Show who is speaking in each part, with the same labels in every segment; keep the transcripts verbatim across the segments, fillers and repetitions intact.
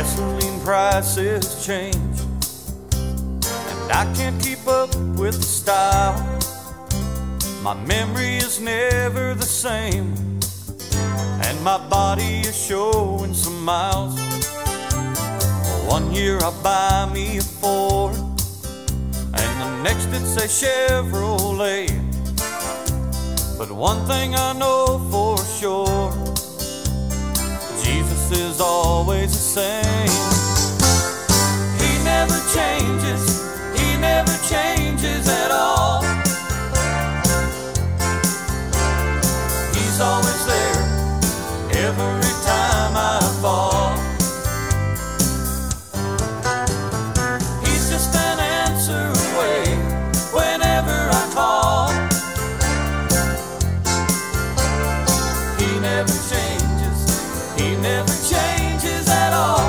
Speaker 1: Gasoline prices change, and I can't keep up with the style. My memory is never the same, and my body is showing some miles. One year I buy me a Ford, and the next it's a Chevrolet. But one thing I know for sure, Jesus is always the same. He never changes, He never changes at all. He's always there every time I fall. He's just an answer away whenever I call. He never changes, He never changes at all.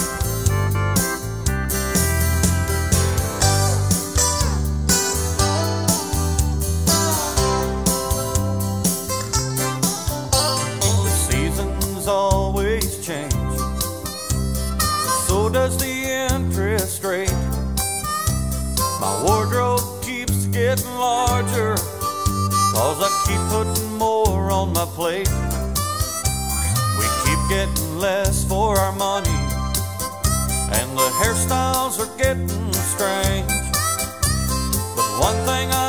Speaker 1: The seasons always change, so does the interest rate. My wardrobe keeps getting larger, cause I keep putting more on my plate. We keep getting less for our money, and the hairstyles are getting strange. But one thing I